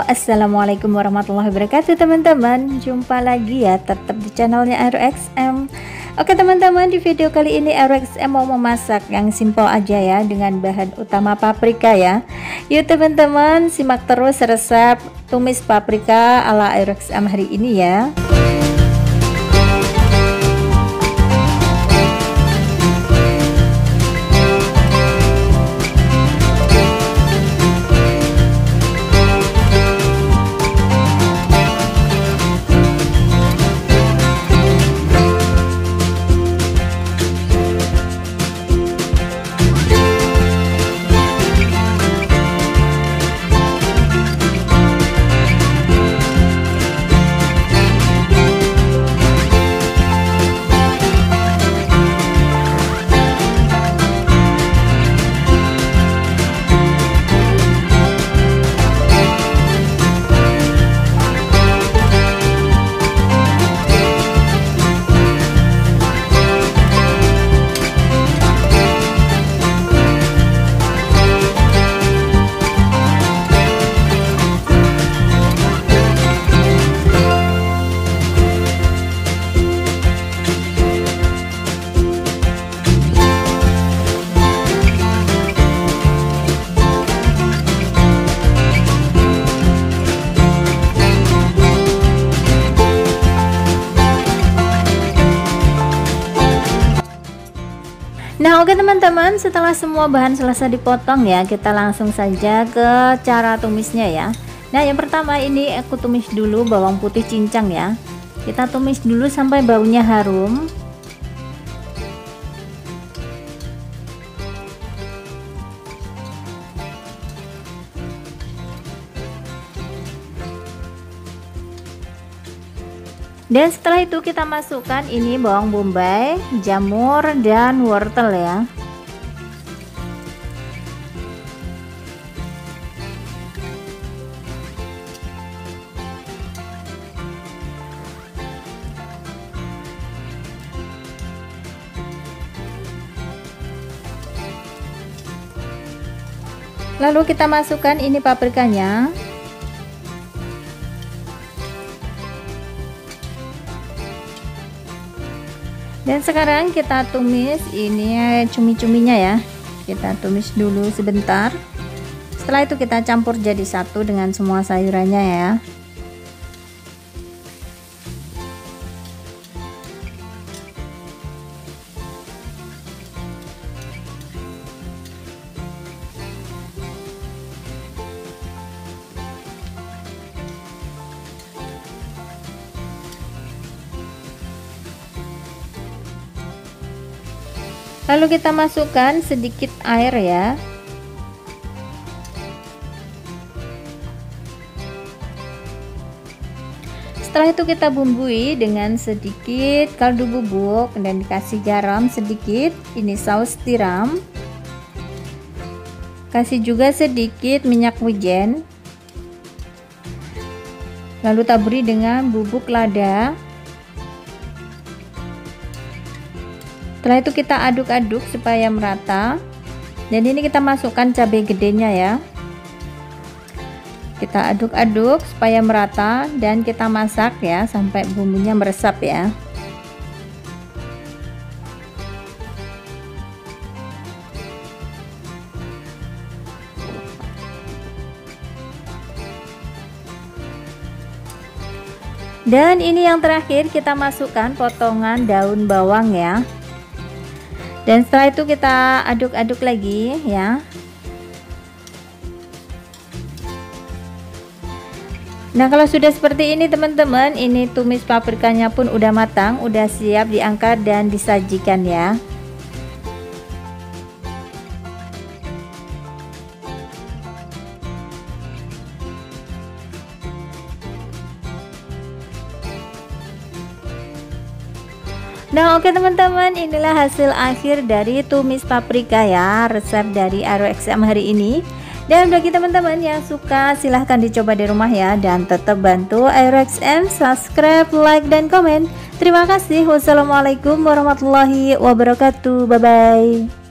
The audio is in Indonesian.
Assalamualaikum warahmatullahi wabarakatuh teman-teman. Jumpa lagi ya tetap di channelnya AeroXM. Oke teman-teman, di video kali ini AeroXM mau memasak yang simple aja ya, dengan bahan utama paprika ya. Yuk teman-teman, simak terus resep tumis paprika ala AeroXM hari ini ya. Nah oke teman-teman, setelah semua bahan selesai dipotong ya, kita langsung saja ke cara tumisnya ya. Nah yang pertama ini aku tumis dulu bawang putih cincang ya. Kita tumis dulu sampai baunya harum. Dan setelah itu kita masukkan ini bawang bombay, jamur, dan wortel ya. Lalu kita masukkan ini paprikanya. Dan sekarang kita tumis ini cumi-cuminya ya. Kita tumis dulu sebentar. Setelah itu kita campur jadi satu dengan semua sayurannya ya. Lalu kita masukkan sedikit air ya. Setelah itu kita bumbui dengan sedikit kaldu bubuk dan dikasih garam sedikit, ini saus tiram. Kasih juga sedikit minyak wijen. Lalu taburi dengan bubuk lada. Setelah itu kita aduk-aduk supaya merata. Dan ini kita masukkan cabai gedenya ya. Kita aduk-aduk supaya merata dan kita masak ya sampai bumbunya meresap ya. Dan ini yang terakhir, kita masukkan potongan daun bawang ya. Dan setelah itu kita aduk-aduk lagi ya. Nah kalau sudah seperti ini teman-teman, ini tumis paprikanya pun udah matang, udah siap diangkat dan disajikan ya. Nah oke teman-teman, inilah hasil akhir dari tumis paprika ya, resep dari AeroXM hari ini. Dan bagi teman-teman yang suka silahkan dicoba di rumah ya, dan tetap bantu AeroXM subscribe, like, dan komen. Terima kasih. Wassalamualaikum warahmatullahi wabarakatuh. Bye bye.